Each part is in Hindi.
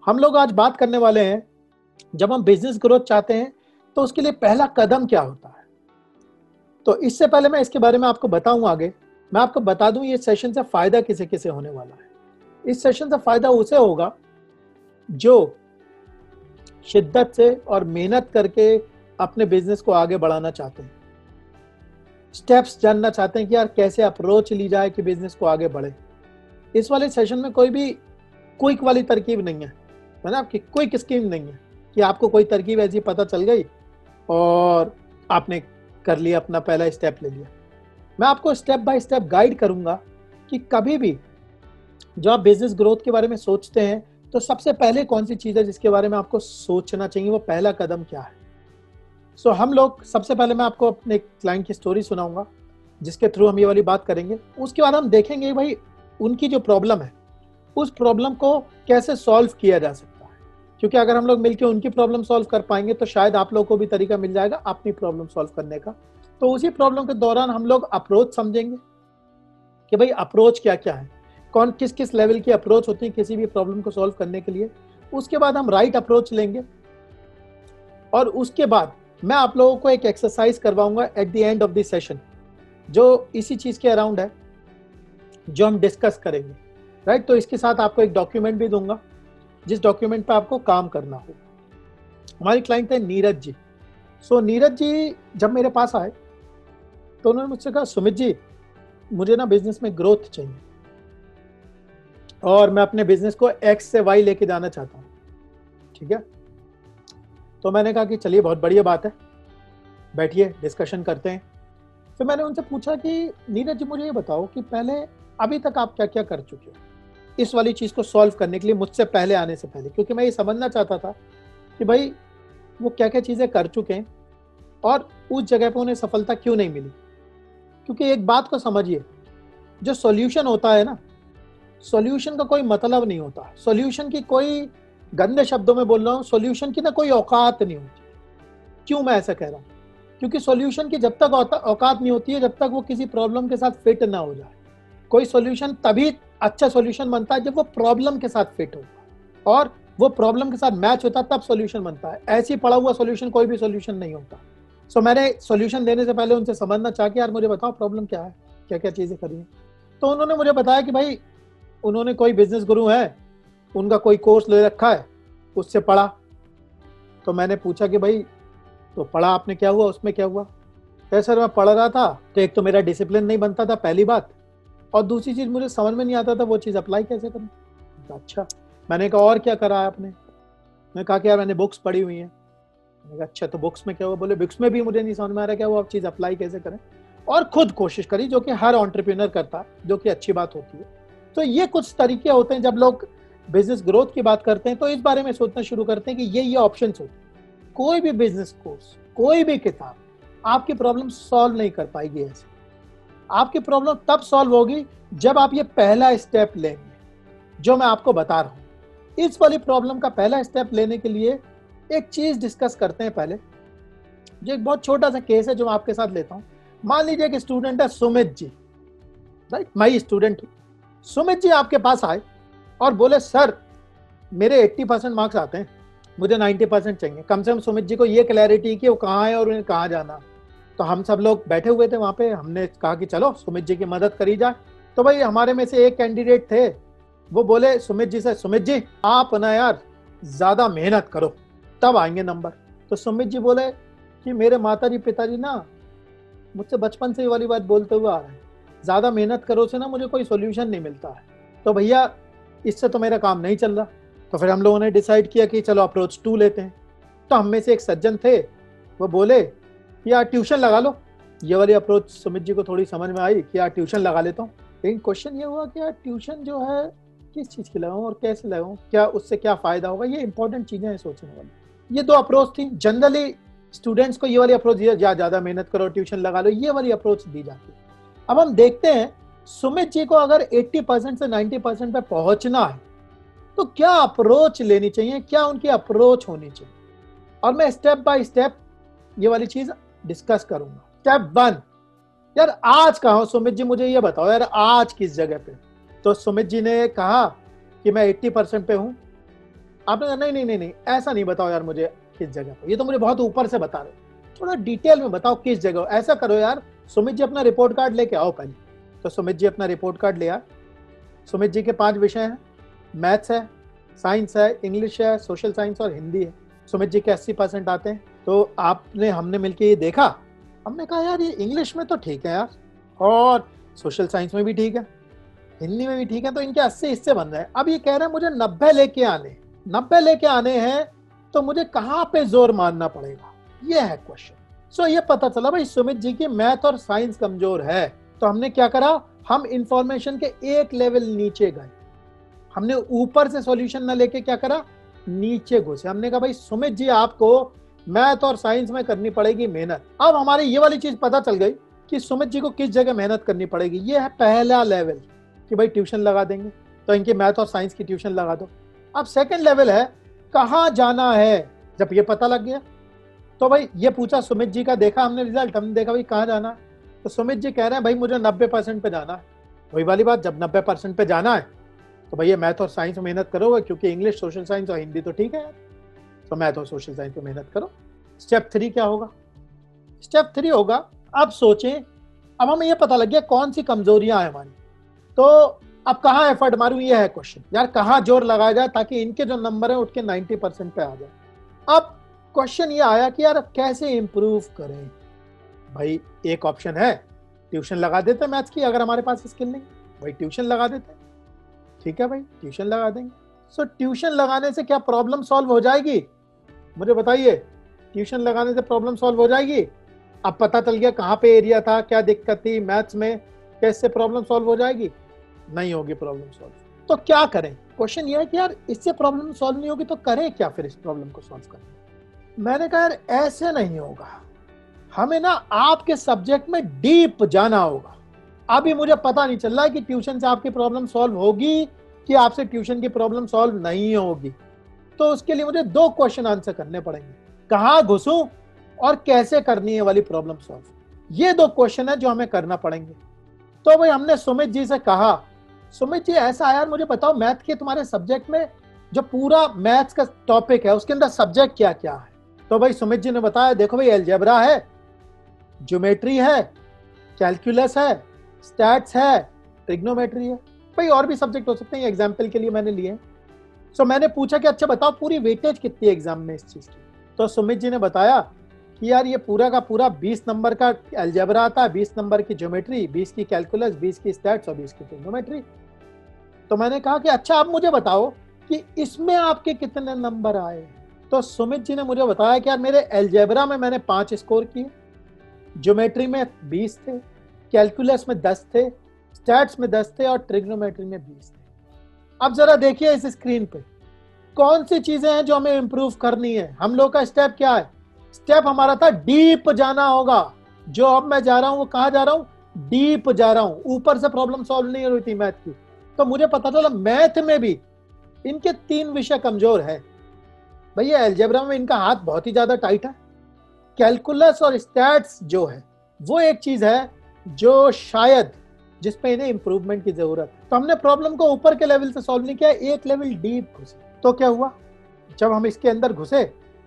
हम लोग आज बात करने वाले हैं, जब हम बिजनेस ग्रोथ चाहते हैं तो उसके लिए पहला कदम क्या होता है। तो इससे पहले मैं इसके बारे में आपको बताऊं आगे, मैं आपको बता दूं ये सेशन से फायदा किसे किसे होने वाला है। इस सेशन से फायदा उसे होगा जो शिद्दत से और मेहनत करके अपने बिजनेस को आगे बढ़ाना चाहते हैं, स्टेप्स जानना चाहते हैं कि यार कैसे अप्रोच ली जाए कि बिजनेस को आगे बढ़े। इस वाले सेशन में कोई भी क्विक वाली तरकीब नहीं है ना, आपकी क्विक स्कीम नहीं है कि आपको कोई तरकीब ऐसी पता चल गई और आपने कर लिया, अपना पहला स्टेप ले लिया। मैं आपको स्टेप बाय स्टेप गाइड करूंगा कि कभी भी जो आप बिजनेस ग्रोथ के बारे में सोचते हैं तो सबसे पहले कौन सी चीज़ है जिसके बारे में आपको सोचना चाहिए, वो पहला कदम क्या है। हम लोग सबसे पहले मैं आपको अपने क्लाइंट की स्टोरी सुनाऊंगा जिसके थ्रू हम ये वाली बात करेंगे। उसके बाद हम देखेंगे भाई उनकी जो प्रॉब्लम है उस प्रॉब्लम को कैसे सॉल्व किया जा सकता है, क्योंकि अगर हम लोग मिलकर उनकी प्रॉब्लम सॉल्व कर पाएंगे तो शायद आप लोगों को भी तरीका मिल जाएगा अपनी प्रॉब्लम सॉल्व करने का। तो उसी प्रॉब्लम के दौरान हम लोग अप्रोच समझेंगे कि भाई अप्रोच क्या क्या है, कौन किस किस लेवल की अप्रोच होती है किसी भी प्रॉब्लम को सॉल्व करने के लिए। उसके बाद हम राइट अप्रोच लेंगे और उसके बाद मैं आप लोगों को एक एक्सरसाइज करवाऊंगा at the end of the session जो इसी चीज के अराउंड है, जो हम डिस्कस करेंगे। राइट, तो इसके साथ आपको एक डॉक्यूमेंट भी दूंगा जिस डॉक्यूमेंट पे आपको काम करना होगा। हमारे क्लाइंट थे नीरज जी। नीरज जी जब मेरे पास आए तो उन्होंने मुझसे कहा, सुमित जी मुझे ना बिजनेस में ग्रोथ चाहिए और मैं अपने बिजनेस को एक्स से वाई लेके जाना चाहता हूँ। ठीक है, तो मैंने कहा कि चलिए बहुत बढ़िया बात है, बैठिए डिस्कशन करते हैं। फिर मैंने उनसे पूछा कि नीरज जी मुझे ये बताओ कि पहले अभी तक आप क्या क्या कर चुके हो इस वाली चीज़ को सॉल्व करने के लिए मुझसे पहले आने से पहले, क्योंकि मैं ये समझना चाहता था कि भाई वो क्या क्या चीज़ें कर चुके हैं और उस जगह पे उन्हें सफलता क्यों नहीं मिली। क्योंकि एक बात को समझिए, जो सॉल्यूशन होता है ना, सॉल्यूशन का कोई मतलब नहीं होता, सॉल्यूशन की कोई, गंदे शब्दों में बोल रहा हूँ, सॉल्यूशन की ना कोई औकात नहीं होती। क्यों मैं ऐसा कह रहा हूँ, क्योंकि सॉल्यूशन की जब तक औकात नहीं होती है जब तक वो किसी प्रॉब्लम के साथ फिट ना हो जाए। कोई सॉल्यूशन तभी अच्छा सॉल्यूशन बनता है जब वो प्रॉब्लम के साथ फिट होगा और वो प्रॉब्लम के साथ मैच होता है, तब सॉल्यूशन बनता है। ऐसे ही पड़ा हुआ सॉल्यूशन कोई भी सॉल्यूशन नहीं होता। मैंने सॉल्यूशन देने से पहले उनसे समझना चाहा कि यार मुझे बताओ प्रॉब्लम क्या है, क्या क्या चीज़ें करी हैं। तो उन्होंने मुझे बताया कि भाई उन्होंने कोई बिजनेस गुरु है, उनका कोई कोर्स ले रखा है, उससे पढ़ा। तो मैंने पूछा कि भाई तो पढ़ा आपने, क्या हुआ उसमें, क्या हुआ। तो सर मैं पढ़ रहा था तो एक तो मेरा डिसिप्लिन नहीं बनता था पहली बात, और दूसरी चीज़ मुझे समझ में नहीं आता था वो चीज़ अप्लाई कैसे करूँ। तो अच्छा, मैंने कहा और क्या करा है आपने। मैंने कहा कि यार मैंने बुक्स पढ़ी हुई हैं। मैंने कहा अच्छा, तो बुक्स में क्या हुआ। बोले बुक्स में भी मुझे नहीं समझ में आ रहा क्या वो आप चीज़ अप्लाई कैसे करें, और खुद कोशिश करी, जो कि हर एंटरप्रेन्योर करता है, जो कि अच्छी बात होती है। तो ये कुछ तरीके होते हैं जब लोग बिजनेस ग्रोथ की बात करते हैं तो इस बारे में सोचना शुरू करते हैं कि ये ऑप्शंस होते हैं। कोई भी बिजनेस कोर्स, कोई भी किताब आपकी प्रॉब्लम सॉल्व नहीं कर पाएगी। ऐसे आपकी प्रॉब्लम तब सॉल्व होगी जब आप ये पहला स्टेप लेंगे जो मैं आपको बता रहा हूं। इस वाली प्रॉब्लम का पहला स्टेप लेने के लिए एक चीज डिस्कस करते हैं पहले, जो एक बहुत छोटा सा केस है जो मैं आपके साथ लेता हूं। मान लीजिए एक स्टूडेंट है सुमित जी, राइट, मैं ही स्टूडेंट हूं। सुमित जी आपके पास आए और बोले सर मेरे 80% मार्क्स आते हैं, मुझे 90% चाहिए। कम से कम सुमित जी को ये क्लैरिटी कि वो कहाँ है और उन्हें कहाँ जाना। तो हम सब लोग बैठे हुए थे वहाँ पे, हमने कहा कि चलो सुमित जी की मदद करी जाए। तो भाई हमारे में से एक कैंडिडेट थे, वो बोले सुमित जी से, सुमित जी आप ना यार ज़्यादा मेहनत करो तब आएंगे नंबर। तो सुमित जी बोले कि मेरे माताजी पिताजी ना मुझसे बचपन से ये वाली बात बोलते हुए आ रहे हैं, ज़्यादा मेहनत करो से ना मुझे कोई सोल्यूशन नहीं मिलता है, तो भैया इससे तो मेरा काम नहीं चल रहा। तो फिर हम लोगों ने डिसाइड किया कि चलो अप्रोच 2 लेते हैं। तो हम में से एक सज्जन थे, वो बोले कि यार ट्यूशन लगा लो। ये वाली अप्रोच सुमित जी को थोड़ी समझ में आई कि यार ट्यूशन लगा लेता हूँ। लेकिन क्वेश्चन ये हुआ कि यार ट्यूशन जो है किस चीज़ की लगाऊँ और कैसे लगाऊँ, क्या उससे क्या फ़ायदा होगा, ये इंपॉर्टेंट चीज़ें हैं सोचने वाली। ये 2 अप्रोच थी। जनरली स्टूडेंट्स को ये वाली अप्रोच ज़्यादा मेहनत करो, ट्यूशन लगा लो, ये वाली अप्रोच दी जाती है। अब हम देखते हैं सुमित जी को अगर 80% से 90% पे पहुंचना है तो क्या अप्रोच लेनी चाहिए, क्या उनकी अप्रोच होनी चाहिए, और मैं स्टेप बाय स्टेप ये वाली चीज डिस्कस करूंगा। स्टेप 1, यार आज कहाँ हो सुमित जी, मुझे ये बताओ यार आज किस जगह पे। तो सुमित जी ने कहा कि मैं 80% पे हूं आपने कहा नहीं नहीं नहीं नहीं ऐसा नहीं बताओ यार मुझे किस जगह पर, ये तो मुझे बहुत ऊपर से बता रहे हो, थोड़ा डिटेल में बताओ किस जगह। ऐसा करो यार, सुमित जी अपना रिपोर्ट कार्ड लेके आओ पहले। तो सुमित जी अपना रिपोर्ट कार्ड ले आए। सुमित जी के 5 विषय हैं, मैथ्स है, साइंस है, इंग्लिश है, सोशल साइंस और हिंदी है। सुमित जी के 80% आते हैं। तो आपने हमने मिलके ये देखा, हमने कहा यार ये इंग्लिश में तो ठीक है यार, और सोशल साइंस में भी ठीक है, हिंदी में भी ठीक है, तो इनके 80 हिस्से बन रहे हैं। अब ये कह रहे हैं मुझे 90 लेके आने, 90 लेके आने हैं, तो मुझे कहाँ पे जोर मारना पड़ेगा, ये है क्वेश्चन। सो ये पता चला भाई सुमित जी की मैथ और साइंस कमजोर है। तो हमने क्या करा, हम इंफॉर्मेशन के एक लेवल नीचे गए। हमने ऊपर से सॉल्यूशन ना लेके क्या करा, नीचे घुसे। हमने कहा भाई सुमित जी आपको मैथ और साइंस में करनी पड़ेगी मेहनत। अब हमारी ये वाली चीज पता चल गई कि सुमित जी को किस जगह मेहनत करनी पड़ेगी। ये है पहला लेवल कि भाई ट्यूशन लगा देंगे, तो इनकी मैथ और साइंस की ट्यूशन लगा दो। अब सेकंड लेवल है कहाँ जाना है। जब ये पता लग गया तो भाई ये पूछा सुमित जी का, देखा हमने रिजल्ट, हमने देखा भाई कहाँ जाना है। तो सुमित जी कह रहे हैं भाई मुझे 90% पे जाना है। वही वाली बात, जब 90% पे जाना है तो भैया मैथ और साइंस में मेहनत करोगे, क्योंकि इंग्लिश, सोशल साइंस और हिंदी तो ठीक है यार, तो मैथ और सोशल साइंस में मेहनत करो। स्टेप 3 क्या होगा? स्टेप 3 होगा, अब सोचें, अब हमें ये पता लग गया कौन सी कमजोरियां हैं हमारी, तो अब कहाँ एफर्ट मारूं, ये है क्वेश्चन यार, कहाँ जोर लगाया जाए ताकि इनके जो नंबर है उठ के 90% पे आ जाए। अब क्वेश्चन ये आया कि यार कैसे इंप्रूव करें। भाई एक ऑप्शन है ट्यूशन लगा देते मैथ्स की, अगर हमारे पास स्किल नहीं, भाई ट्यूशन लगा देते। ठीक है भाई, ट्यूशन लगा देंगे। सो ट्यूशन लगाने से क्या प्रॉब्लम सॉल्व हो जाएगी? मुझे बताइए, ट्यूशन लगाने से प्रॉब्लम सॉल्व हो जाएगी? अब पता चल गया कहाँ पे एरिया था, क्या दिक्कत थी मैथ्स में, कैसे प्रॉब्लम सॉल्व हो जाएगी? नहीं होगी प्रॉब्लम सॉल्व। तो क्या करें? क्वेश्चन ये है कि यार इससे प्रॉब्लम सॉल्व नहीं होगी तो करें क्या फिर इस प्रॉब्लम को सॉल्व करने? मैंने कहा यार ऐसे नहीं होगा, हमें ना आपके सब्जेक्ट में डीप जाना होगा। अभी मुझे पता नहीं चल रहा है कि ट्यूशन से आपकी प्रॉब्लम सॉल्व होगी कि आपसे ट्यूशन की प्रॉब्लम सॉल्व नहीं होगी। तो उसके लिए मुझे 2 क्वेश्चन आंसर करने पड़ेंगे, कहाँ घुसूं और कैसे करनी है वाली प्रॉब्लम सॉल्व। ये 2 क्वेश्चन है जो हमें करना पड़ेंगे। तो भाई हमने सुमित जी से कहा, सुमित जी ऐसा यार मुझे बताओ मैथ के तुम्हारे सब्जेक्ट में जो पूरा मैथ्स का टॉपिक है उसके अंदर सब्जेक्ट क्या क्या है? तो भाई सुमित जी ने बताया देखो भाई अलजेब्रा है, ज्योमेट्री है, कैलकुलस है, स्टैट्स है, ट्रिग्नोमेट्री है। भाई और भी सब्जेक्ट हो सकते हैं, एग्जाम्पल के लिए मैंने लिए। सो मैंने पूछा कि अच्छा बताओ पूरी वेटेज कितनी है एग्जाम में इस चीज की? तो सुमित जी ने बताया कि यार ये पूरा का पूरा 20 नंबर का अलजेब्रा आता है, 20 नंबर की ज्योमेट्री, 20 की कैलकुलस, 20 की स्टैट्स और 20 की ट्रिग्नोमेट्री। तो मैंने कहा कि अच्छा आप मुझे बताओ कि इसमें आपके कितने नंबर आए? तो सुमित जी ने मुझे बताया कि यार मेरे अलजेब्रा में मैंने 5 स्कोर किए, ज्योमेट्री में 20 थे, कैलकुलस में 10 थे, स्टैट्स में 10 थे और ट्रिग्नोमेट्री में 20 थे। अब जरा देखिए इस स्क्रीन पे कौन सी चीजें हैं जो हमें इंप्रूव करनी है। हम लोग का स्टेप क्या है? स्टेप हमारा था डीप जाना होगा। जो अब मैं जा रहा हूं वो कहां जा रहा हूं? डीप जा रहा हूं। ऊपर से प्रॉब्लम सॉल्व नहीं हो रही थी मैथ की, तो मुझे पता चला मैथ में भी इनके 3 विषय कमजोर है। भैया अलजेब्रा में इनका हाथ बहुत ही ज्यादा टाइट है, कैलकुलस और स्टैट्स जो है वो एक चीज है जो शायद जिसपे इन्हें इंप्रूवमेंट की जरूरत है। तो हमने प्रॉब्लम को ऊपर के लेवल से सॉल्व नहीं किया, एक लेवल डीप घुसे। तो क्या हुआ, जब हम इसके अंदर घुसे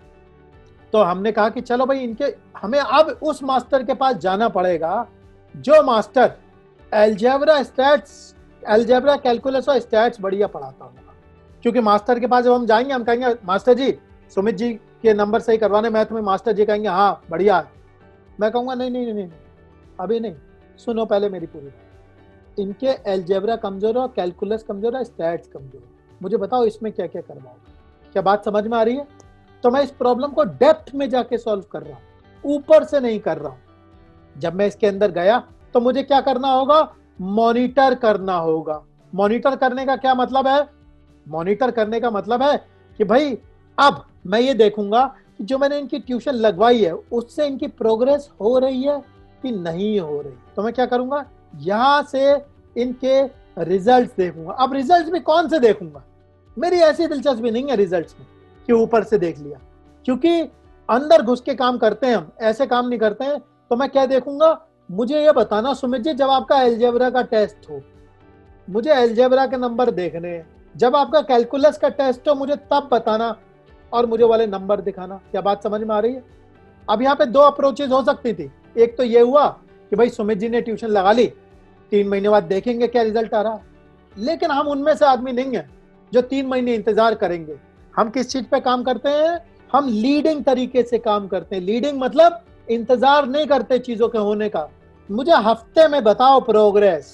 तो हमने कहा कि चलो भाई इनके हमें अब उस मास्टर के पास जाना पड़ेगा जो master algebra, stats, algebra, calculus और स्टैट्स बढ़िया पढ़ाता होगा। क्योंकि मास्टर के पास जब हम जाएंगे हम कहेंगे मास्टर जी सुमित जी के नंबर सही करवाने मैथ में, मास्टर जी कहेंगे हाँ बढ़िया है। मैं कहूंगा नहीं नहीं नहीं, नहीं अभी नहीं, सुनो पहले मेरी पूरी बात। इनके अलजेब्रा कमजोर है, कैलकुलस कमजोर है, स्टैट्स कमजोर है, मुझे बताओ इसमें क्या क्या करवाओगे? क्या बात समझ में आ रही है? तो मैं इस प्रॉब्लम को डेप्थ में जाके सॉल्व कर रहा हूं, ऊपर से नहीं कर रहा हूं। जब मैं इसके अंदर गया तो मुझे क्या करना होगा? मॉनिटर करना होगा। मॉनिटर करने का क्या मतलब है? मॉनिटर करने का मतलब है कि भाई अब मैं ये देखूंगा कि जो मैंने इनकी ट्यूशन लगवाई है उससे इनकी प्रोग्रेस हो रही है कि नहीं हो रही। तो मैं क्या करूंगा? यहां से इनके रिजल्ट्स देखूंगा। अब रिजल्ट्स भी कौन से देखूंगा? मेरी ऐसी दिलचस्पी नहीं है रिजल्ट्स में कि ऊपर से देख लिया, क्योंकि अंदर घुस के काम करते हैं हम, ऐसे काम नहीं करते हैं। तो मैं क्या देखूंगा? मुझे ये बताना सुमित जी जब आपका अलजेब्रा का टेस्ट हो, मुझे अलजेब्रा के नंबर देखने हैं, जब आपका कैलकुलस का टेस्ट हो मुझे तब बताना और मुझे वाले नंबर दिखाना। क्या बात समझ में आ रही है? अब यहाँ पे दो अप्रोचेज हो सकती थी। एक तो ये हुआ कि भाई सुमित जी ने ट्यूशन लगा ली, 3 महीने बाद देखेंगे क्या रिजल्ट आ रहा है। लेकिन हम उनमें से आदमी नहीं है जो 3 महीने इंतजार करेंगे। हम किस चीज पे काम करते हैं? हम लीडिंग तरीके से काम करते हैं। लीडिंग मतलब इंतजार नहीं करते चीजों के होने का। मुझे हफ्ते में बताओ प्रोग्रेस,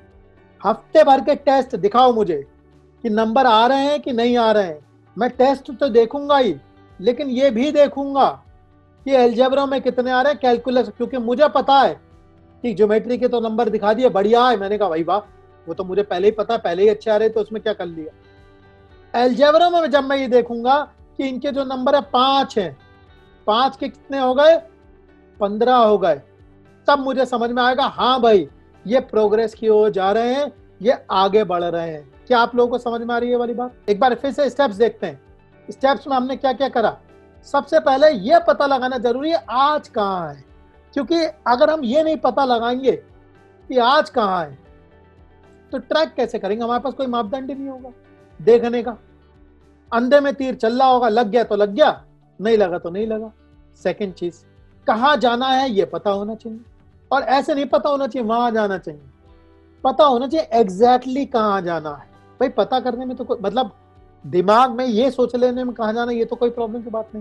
हफ्ते भर के टेस्ट दिखाओ मुझे कि नंबर आ रहे हैं कि नहीं आ रहे हैं। मैं टेस्ट तो देखूंगा ही, लेकिन ये भी देखूंगा कि अलजेब्रा में कितने आ रहे हैं, कैलकुलस, क्योंकि मुझे पता है कि ज्योमेट्री के तो नंबर दिखा दिए, बढ़िया है। मैंने कहा भाई वाह, वो तो मुझे पहले ही पता है, पहले ही अच्छे आ रहे तो उसमें क्या कर लिया। अलजेब्रा में जब मैं ये देखूंगा कि इनके जो नंबर है 5 हैं, 5 के कितने हो गए, 15 हो गए, तब मुझे समझ में आएगा हाँ भाई ये प्रोग्रेस की ओर जा रहे हैं, ये आगे बढ़ रहे हैं। क्या आप लोगों को समझ में आ रही है वाली बात? एक बार फिर से स्टेप्स देखते हैं। स्टेप्स में हमने क्या क्या करा। सबसे पहले ये पता लगाना जरूरी है आज कहाँ है, क्योंकि अगर हम ये नहीं पता लगाएंगे कि आज कहाँ है तो ट्रैक कैसे करेंगे? हमारे पास कोई मापदंड ही नहीं होगा देखने का। अंधे में तीर चल रहा होगा, लग गया तो लग गया, नहीं लगा तो नहीं लगा। सेकंड चीज, कहाँ जाना है ये पता होना चाहिए, और ऐसे नहीं पता होना चाहिए वहां जाना चाहिए, पता होना चाहिए एग्जैक्टली कहाँ जाना है। भाई पता करने में तो कोई मतलब, दिमाग में ये सोच लेने में कहाँ जाना ये तो कोई प्रॉब्लम की बात नहीं,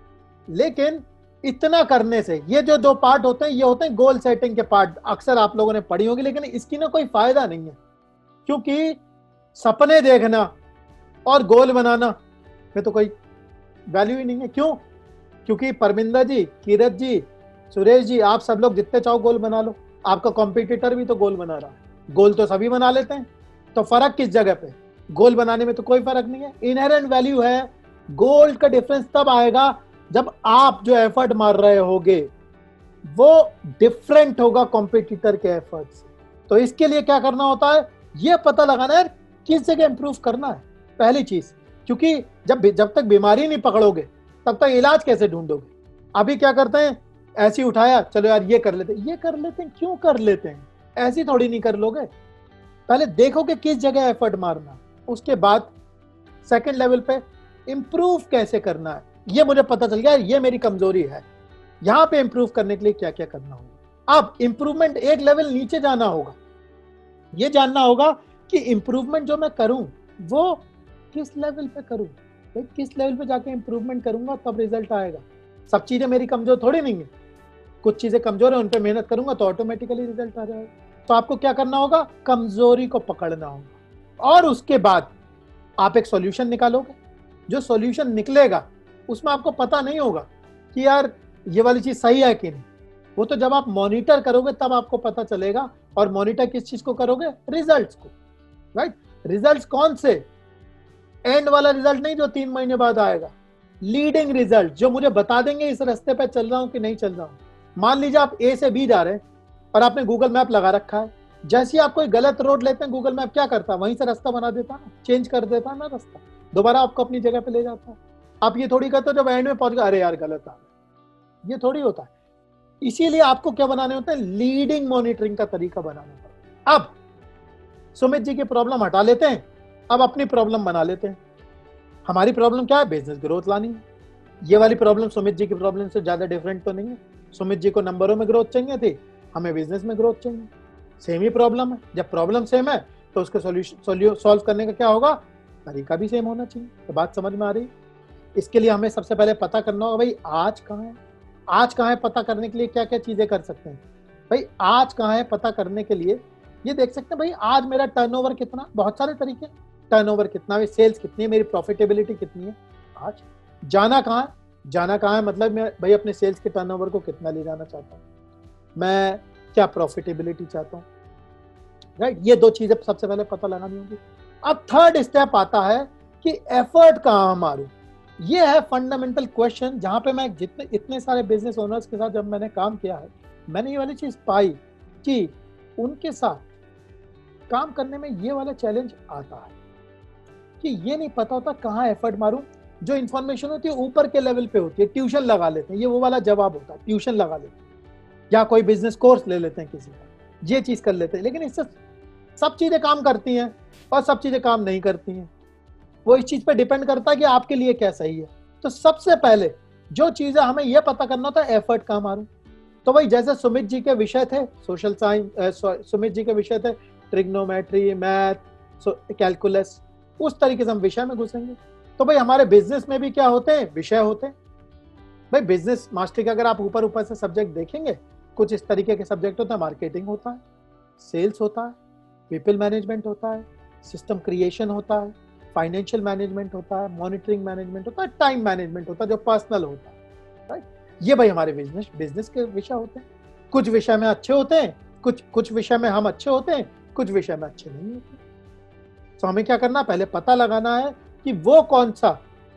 लेकिन इतना करने से ये जो दो पार्ट होते हैं ये होते हैं गोल सेटिंग के पार्ट। अक्सर आप लोगों ने पढ़ी होगी, लेकिन इसकी ना कोई फायदा नहीं है, क्योंकि सपने देखना और गोल बनाना में तो कोई वैल्यू ही नहीं है। क्यों? क्योंकि परमिंदर जी, कीरत जी, सुरेश जी, आप सब लोग जितने चाहो गोल बना लो, आपका कॉम्पिटिटर भी तो गोल बना रहा है, गोल तो सभी बना लेते हैं, तो फर्क किस जगह पे? गोल बनाने में तो कोई फर्क नहीं है, इनहेरेंट वैल्यू है। गोल का डिफरेंस तब आएगा जब आप जो एफर्ट मार रहे होगे वो डिफरेंट होगा कॉम्पिटिटर के एफर्ट से। तो इसके लिए क्या करना होता है, ये पता लगाना है किस जगह इंप्रूव करना है, पहली चीज। क्योंकि जब तक बीमारी नहीं पकड़ोगे तब तक इलाज कैसे ढूंढोगे? अभी क्या करते हैं, ऐसी उठाया, चलो यार ये कर लेते हैं, ये कर लेते हैं, क्यों कर लेते हैं? ऐसी थोड़ी नहीं कर लोगे, पहले देखो कि किस जगह एफर्ट मारना, उसके बाद सेकंड लेवल पे इंप्रूव कैसे करना है। ये मुझे पता चल गया, ये मेरी कमजोरी है, यहां पे इंप्रूव करने के लिए क्या क्या करना होगा। अब इंप्रूवमेंट एक लेवल नीचे जाना होगा, ये जानना होगा कि इंप्रूवमेंट जो मैं करूं वो किस लेवल पे करूं। भाई किस लेवल पे जाके इंप्रूवमेंट करूंगा तब रिजल्ट आएगा। सब चीजें मेरी कमजोर थोड़ी नहीं है, कुछ चीजें कमजोर है, उन पे मेहनत करूंगा तो ऑटोमेटिकली रिजल्ट आ जाएगा। तो आपको क्या करना होगा, कमजोरी को पकड़ना होगा, और उसके बाद आप एक सॉल्यूशन निकालोगे। जो सॉल्यूशन निकलेगा उसमें आपको पता नहीं होगा कि यार ये वाली चीज सही है कि नहीं, वो तो जब आप मॉनिटर करोगे तब आपको पता चलेगा। और मॉनिटर किस चीज को करोगे? रिजल्ट्स को, राइट। रिजल्ट्स कौन से? एंड वाला रिजल्ट नहीं जो 3 महीने बाद आएगा, लीडिंग रिजल्ट जो मुझे बता देंगे इस रास्ते पे चल रहा हूं कि नहीं चल रहा हूं। मान लीजिए आप ए से बी जा रहे हैं और आपने गूगल मैप लगा रखा है, जैसे ही आप कोई गलत रोड लेते हैं गूगल मैप क्या करता है, वहीं से रास्ता बना देता है ना, चेंज कर देता है ना रास्ता, दोबारा आपको अपनी जगह पे ले जाता है। आप ये थोड़ी करते हो जब एंड में पहुंच गए अरे यार गलत आ गया, ये थोड़ी होता है। इसीलिए आपको क्या बनाने होते हैं, लीडिंग मॉनिटरिंग का तरीका बनाना पड़ता है। अब सुमित जी की प्रॉब्लम हटा लेते हैं, अब अपनी प्रॉब्लम बना लेते हैं। हमारी प्रॉब्लम क्या है, बिजनेस ग्रोथ लानी है। ये वाली प्रॉब्लम सुमित जी की प्रॉब्लम से ज्यादा डिफरेंट तो नहीं है। सुमित जी को नंबरों में ग्रोथ चाहिए थी, हमें बिजनेस में ग्रोथ चाहिए, सेम ही प्रॉब्लम है। जब प्रॉब्लम सेम है तो उसके सॉल्यूशन सॉल्व करने का क्या होगा, तरीका भी सेम होना चाहिए। तो बात समझ में आ रही? इसके लिए हमें सबसे पहले पता करना होगा भाई आज कहाँ है। आज कहाँ है पता करने के लिए क्या क्या चीजें कर सकते हैं। भाई आज कहाँ है पता करने के लिए ये देख सकते हैं, भाई आज मेरा टर्नओवर कितना, बहुत सारे तरीके, टर्नओवर कितना है, सेल्स कितनी है, मेरी प्रॉफिटेबिलिटी कितनी है। आज जाना कहाँ है, जाना कहाँ है मतलब मैं भाई अपने सेल्स के टर्नओवर को कितना ले जाना चाहता हूँ, मैं क्या प्रॉफिटेबिलिटी चाहता हूँ, राइट। ये दो चीजें सबसे पहले पता लगानी होगी। अब थर्ड स्टेप आता है कि एफर्ट कहाँ मारूं। ये है फंडामेंटल क्वेश्चन, जहां पे मैं इतने सारे बिजनेस ओनर्स के साथ जब मैंने काम किया है, मैंने ये वाली चीज पाई कि उनके साथ काम करने में ये वाला चैलेंज आता है कि ये नहीं पता होता कहाँ एफर्ट मारूं। जो इन्फॉर्मेशन होती है ऊपर के लेवल पे होती है, ट्यूशन लगा लेते हैं, ये वो वाला जवाब होता है, ट्यूशन लगा लेते हैं या कोई बिजनेस कोर्स ले लेते हैं किसी का, ये चीज कर लेते हैं। लेकिन इससे सब चीजें काम करती हैं और सब चीजें काम नहीं करती हैं। वो इस चीज पे डिपेंड करता है कि आपके लिए क्या सही है। तो सबसे पहले जो चीज है हमें यह पता करना होता है एफर्ट कहाँ मारूं। तो भाई जैसे सुमित जी के विषय थे सोशल साइंस, सुमित जी के विषय थे ट्रिग्नोमेट्री, मैथ, कैलकुलस, उस तरीके से हम विषय में घुसेंगे। तो भाई हमारे बिजनेस में भी क्या होते हैं, विषय होते हैं। भाई बिजनेस मास्टरी का अगर आप ऊपर ऊपर से सब्जेक्ट देखेंगे, कुछ इस तरीके के सब्जेक्ट होते हैं। मार्केटिंग होता है, सेल्स होता है, पीपल मैनेजमेंट होता है, सिस्टम क्रिएशन होता है, फाइनेंशियल मैनेजमेंट होता है, मॉनिटरिंग मैनेजमेंट होता है, टाइम मैनेजमेंट होता है जो पर्सनल होता है, राइट। ये भाई हमारे बिजनेस के विषय होते हैं। कुछ विषय में अच्छे होते हैं, कुछ विषय में हम अच्छे होते हैं, कुछ विषय में अच्छे नहीं होते। तो हमें क्या करना, पहले पता लगाना है कि वो कौन सा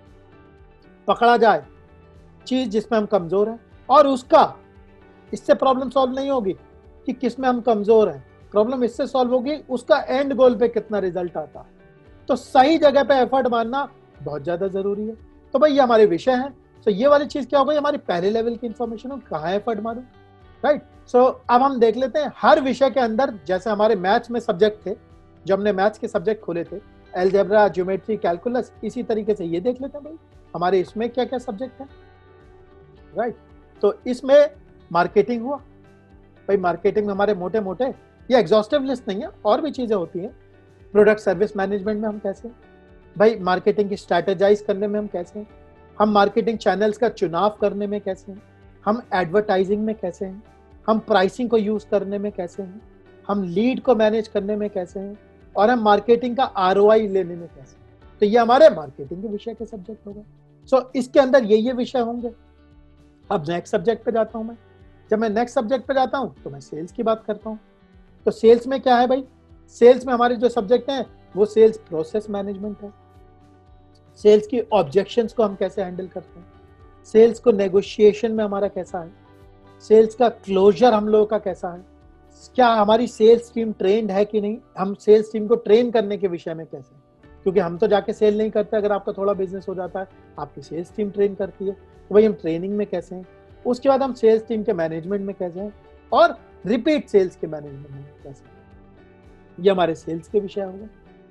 पकड़ा जाए चीज जिसमें हम कमजोर हैं, और उसका इससे प्रॉब्लम सॉल्व नहीं होगी कि किसमें हम कमजोर हैं, प्रॉब्लम इससे सॉल्व होगी उसका एंड गोल पे कितना रिजल्ट आता है। तो सही जगह पे एफर्ट मारना बहुत ज्यादा जरूरी है। तो भाई ये हमारे विषय हैं। तो ये वाली चीज क्या हो गई, हमारी पहले लेवल की इंफॉर्मेशन हो, कहाँ एफर्ट मारूं, राइट। सो अब हम देख लेते हैं हर विषय के अंदर, जैसे हमारे मैथ्स में सब्जेक्ट थे, जब हमने मैथ्स के सब्जेक्ट खोले थे, अलजेब्रा, ज्योमेट्री, कैलकुलस, इसी तरीके से ये देख लेते हैं भाई हमारे इसमें क्या क्या सब्जेक्ट है, राइट। तो इसमें मार्केटिंग हुआ। भाई मार्केटिंग में हमारे मोटे मोटे, ये एग्जॉस्टिव लिस्ट नहीं है, और भी चीजें होती हैं। प्रोडक्ट सर्विस मैनेजमेंट में हम कैसे हैं, भाई मार्केटिंग की स्ट्रैटेजाइज करने में हम कैसे हैं, हम मार्केटिंग चैनल्स का चुनाव करने में कैसे हैं, हम एडवर्टाइजिंग में कैसे हैं, हम प्राइसिंग को यूज करने में कैसे हैं, हम लीड को मैनेज करने में कैसे हैं, और हम मार्केटिंग का आरओआई लेने में कैसे हैं। तो ये हमारे मार्केटिंग के विषय के सब्जेक्ट हो गए। सो इसके अंदर ये विषय होंगे। अब नेक्स्ट सब्जेक्ट पे जाता हूं मैं। जब मैं नेक्स्ट सब्जेक्ट पे जाता हूं तो मैं सेल्स की बात करता हूं। तो सेल्स में क्या है भाई, सेल्स में हमारे जो सब्जेक्ट हैं वो सेल्स प्रोसेस मैनेजमेंट है, सेल्स की ऑब्जेक्शंस को हम कैसे हैंडल करते हैं, सेल्स को नेगोशिएशन में हमारा कैसा है, सेल्स का क्लोजर हम लोगों का कैसा है, क्या हमारी सेल्स टीम ट्रेंड है कि नहीं, हम सेल्स टीम को ट्रेन करने के विषय में कैसे, क्योंकि हम तो जाके सेल नहीं करते, अगर आपका थोड़ा बिजनेस हो जाता है आपकी सेल्स टीम ट्रेन करती है। तो भाई हम ट्रेनिंग में कैसे हैं, उसके बाद हम सेल्स टीम के मैनेजमेंट में कैसे हैं, और रिपीट सेल्स के मैनेजमेंट में कैसे हैं। ये हमारे सेल्स के विषय होंगे।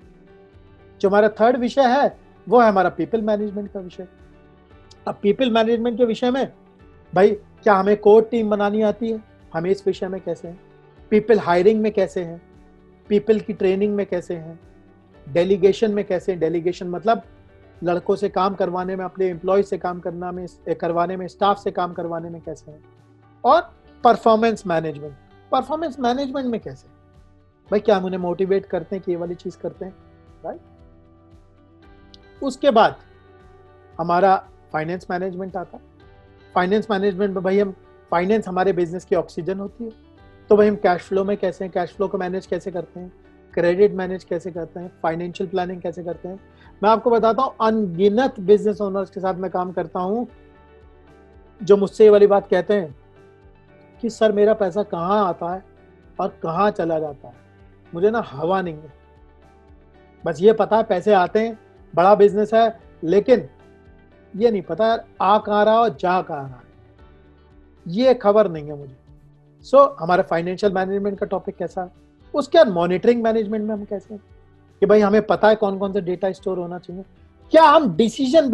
जो हमारा थर्ड विषय है वो है हमारा पीपल मैनेजमेंट का विषय। अब पीपल मैनेजमेंट के विषय में भाई क्या हमें कोर टीम बनानी आती है, हमें इस विषय में कैसे हैं, पीपल हायरिंग में कैसे हैं, पीपल की ट्रेनिंग में कैसे हैं, डेलीगेशन में कैसे हैं, डेलीगेशन मतलब लड़कों से काम करवाने में, अपने एम्प्लॉय से काम करवाने में, स्टाफ से काम करवाने में कैसे हैं, और परफॉर्मेंस मैनेजमेंट, परफॉर्मेंस मैनेजमेंट में कैसे भाई क्या हम उन्हें मोटिवेट करते हैं कि ये वाली चीज करते हैं, राइट। उसके बाद हमारा फाइनेंस मैनेजमेंट आता है। फाइनेंस मैनेजमेंट में भाई हम, फाइनेंस हमारे बिजनेस की ऑक्सीजन होती है। तो भाई हम कैश फ्लो में कैसे हैं, कैश फ्लो को मैनेज कैसे करते हैं, क्रेडिट मैनेज कैसे करते हैं, फाइनेंशियल प्लानिंग कैसे करते हैं। मैं आपको बताता हूँ अनगिनत बिजनेस ओनर्स के साथ मैं काम करता हूँ जो मुझसे ये वाली बात कहते हैं कि सर मेरा पैसा कहाँ आता है और कहाँ चला जाता है, मुझे ना हवा नहीं है, बस ये पता है पैसे आते हैं, बड़ा बिजनेस है, लेकिन ये नहीं पता यार आ कहाँ रहा और जा कहाँ रहा है, ये खबर नहीं है मुझे। सो हमारा फाइनेंशियल मैनेजमेंट का टॉपिक कैसा है। उसके बाद मॉनिटरिंग मैनेजमेंट में हम कैसे हैं कि भाई हमें पता है कौन कौन सा डेटा स्टोर होना चाहिए, क्या हम डिसीजन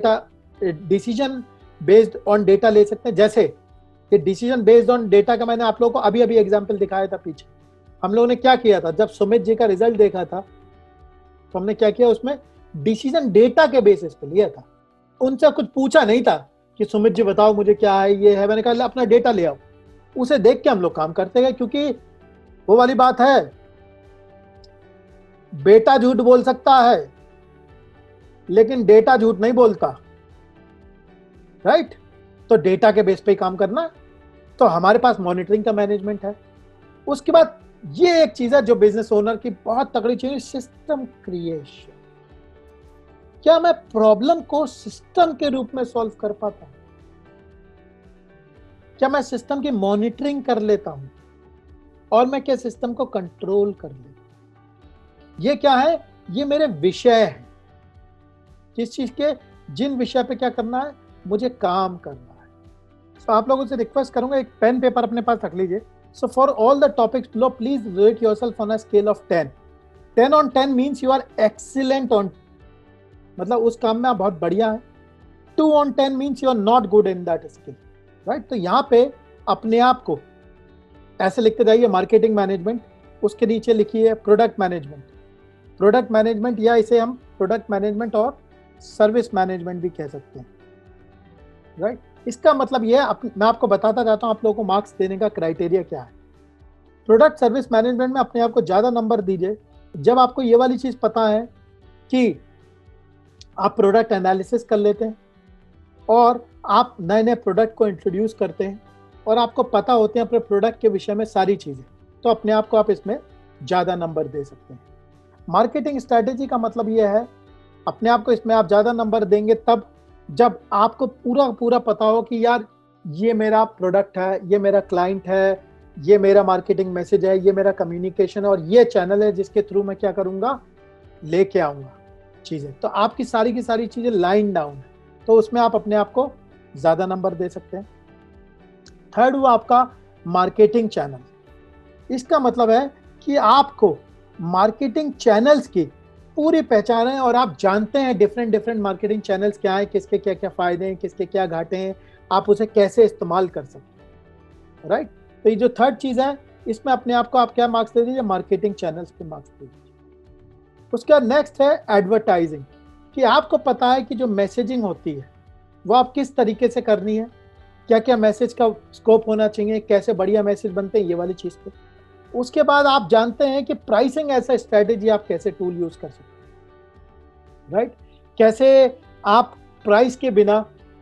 बेस्ड ऑन डेटा ले सकते हैं। जैसे कि डिसीजन बेस्ड ऑन डेटा का मैंने आप लोगों को अभी अभी एग्जांपल दिखाया था पीछे। हम लोगों ने क्या किया था, जब सुमित जी का रिजल्ट देखा था तो हमने क्या किया, उसमें डिसीजन डेटा के बेसिस पे लिया था। उनसे कुछ पूछा नहीं था कि सुमित जी बताओ मुझे क्या है, ये है, मैंने कहा अपना डेटा ले आओ, उसे देख के हम लोग काम करते गए। क्योंकि वो वाली बात है, बेटा झूठ बोल सकता है लेकिन डेटा झूठ नहीं बोलता, राइट। तो डेटा के बेस पे ही काम करना। तो हमारे पास मॉनिटरिंग का मैनेजमेंट है। उसके बाद ये एक चीज है जो बिजनेस ओनर की बहुत तगड़ी चीज है, सिस्टम क्रिएशन। क्या मैं प्रॉब्लम को सिस्टम के रूप में सॉल्व कर पाता हूं, क्या मैं सिस्टम की मॉनिटरिंग कर लेता हूं, और मैं क्या सिस्टम को कंट्रोल कर लेता हूं। ये क्या है, ये मेरे विषय है, किस चीज के, जिन विषय पे क्या करना है, मुझे काम करना है। तो आप लोगों से रिक्वेस्ट करूंगा एक पेन पेपर अपने पास रख लीजिए। So for all the topics below please rate yourself on a scale of 10. 10 on 10 means you are excellent on मतलब उस काम में आप बहुत बढ़िया है। 2 on 10 means you are not good in that skill, right. तो यहाँ पे अपने आप को ऐसे लिखते जाइए, मार्केटिंग मैनेजमेंट, उसके नीचे लिखिए प्रोडक्ट मैनेजमेंट। प्रोडक्ट मैनेजमेंट, या इसे हम प्रोडक्ट मैनेजमेंट और सर्विस मैनेजमेंट भी कह सकते हैं, राइट। इसका मतलब ये है, मैं आपको बताता जाता हूँ आप लोगों को मार्क्स देने का क्राइटेरिया क्या है। प्रोडक्ट सर्विस मैनेजमेंट में अपने आप को ज़्यादा नंबर दीजिए जब आपको ये वाली चीज़ पता है कि आप प्रोडक्ट एनालिसिस कर लेते हैं और आप नए नए प्रोडक्ट को इंट्रोड्यूस करते हैं और आपको पता होते हैं अपने प्रोडक्ट के विषय में सारी चीज़ें, तो अपने आप को आप इसमें ज़्यादा नंबर दे सकते हैं। मार्केटिंग स्ट्रैटेजी का मतलब ये है, अपने आप को इसमें आप ज़्यादा नंबर देंगे तब जब आपको पूरा पूरा पता हो कि यार ये मेरा प्रोडक्ट है, ये मेरा क्लाइंट है, ये मेरा मार्केटिंग मैसेज है, ये मेरा कम्युनिकेशन है और ये चैनल है जिसके थ्रू मैं क्या करूँगा, लेके आऊँगा चीज़ें। तो आपकी सारी की सारी चीज़ें लाइन डाउन है, तो उसमें आप अपने आप को ज़्यादा नंबर दे सकते हैं। थर्ड हुआ आपका मार्केटिंग चैनल। इसका मतलब है कि आपको मार्केटिंग चैनल्स की पूरी पहचान है और आप जानते हैं डिफरेंट मार्केटिंग चैनल्स क्या है, किसके क्या क्या फायदे हैं, किसके क्या घाटे हैं, आप उसे कैसे इस्तेमाल कर सकते हैं, राइट। तो ये जो थर्ड चीज़ है, इसमें अपने आप को आप क्या मार्क्स दे दीजिए, मार्केटिंग चैनल्स पे मार्क्स दे दीजिए। उसके बाद नेक्स्ट है एडवर्टाइजिंग, कि आपको पता है कि जो मैसेजिंग होती है वो आप किस तरीके से करनी है, क्या क्या मैसेज का स्कोप होना चाहिए, कैसे बढ़िया मैसेज बनते हैं, ये वाली चीज़ पे। उसके बाद आप जानते हैं कि प्राइसिंग ऐसा स्ट्रेटेजी आप कैसे टूल यूज कर सकते हैं, राइट। कैसे आप प्राइस के बिना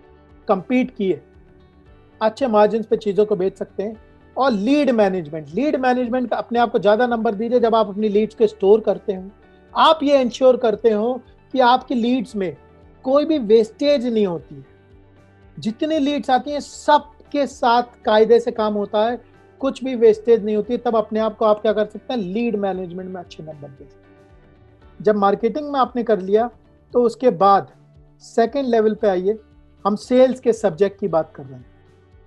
कंपीट किए अच्छे मार्जिन पे चीज़ों को बेच सकते हैं। और लीड मैनेजमेंट का अपने आप को ज़्यादा नंबर दीजिए जब आप अपनी लीड्स को स्टोर करते हो, आप ये इंश्योर करते हो कि आपकी लीड्स में कोई भी वेस्टेज नहीं होती है। जितनी लीड्स आती हैं सबके साथ कायदे से काम होता है, कुछ भी वेस्टेज नहीं होती, तब अपने आप को आप क्या कर सकते हैं, लीड मैनेजमेंट में अच्छे नंबर दे सकते हैं। जब मार्केटिंग में आपने कर लिया तो उसके बाद सेकेंड लेवल पे आइए, हम सेल्स के सब्जेक्ट की बात कर रहे हैं।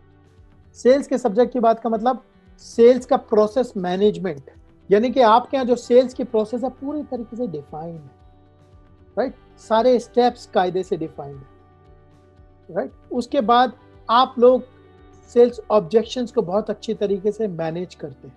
सेल्स के सब्जेक्ट की बात का मतलब सेल्स का प्रोसेस मैनेजमेंट, यानी कि आपके यहाँ जो सेल्स की प्रोसेस है पूरी तरीके से डिफाइंड है, राइट। सारे स्टेप्स कायदे से डिफाइंड है, राइट। उसके बाद आप लोग सेल्स ऑब्जेक्शंस को बहुत अच्छी तरीके से मैनेज करते हैं,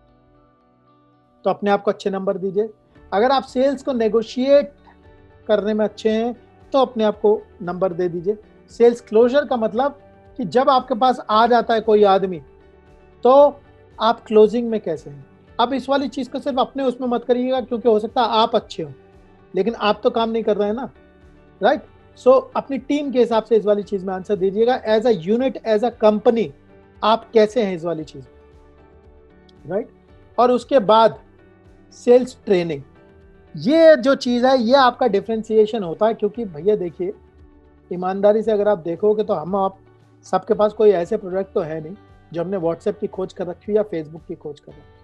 तो अपने आप को अच्छे नंबर दीजिए। अगर आप सेल्स को नेगोशिएट करने में अच्छे हैं तो अपने आप को नंबर दे दीजिए। सेल्स क्लोजर का मतलब कि जब आपके पास आ जाता है कोई आदमी तो आप क्लोजिंग में कैसे हैं। अब इस वाली चीज़ को सिर्फ अपने उसमें मत करिएगा, क्योंकि हो सकता है आप अच्छे हो लेकिन आप तो काम नहीं कर रहे हैं ना, राइट। सो अपनी टीम के हिसाब से इस वाली चीज़ में आंसर दीजिएगा। As a unit, as a company आप कैसे हैं इस वाली चीज़, राइट। और उसके बाद सेल्स ट्रेनिंग, ये जो चीज़ है ये आपका डिफरेंशिएशन होता है, क्योंकि भैया देखिए ईमानदारी से अगर आप देखोगे तो हम आप सबके पास कोई ऐसे प्रोडक्ट तो है नहीं जो हमने व्हाट्सएप की खोज कर रखी है या फेसबुक की खोज कर रखी है।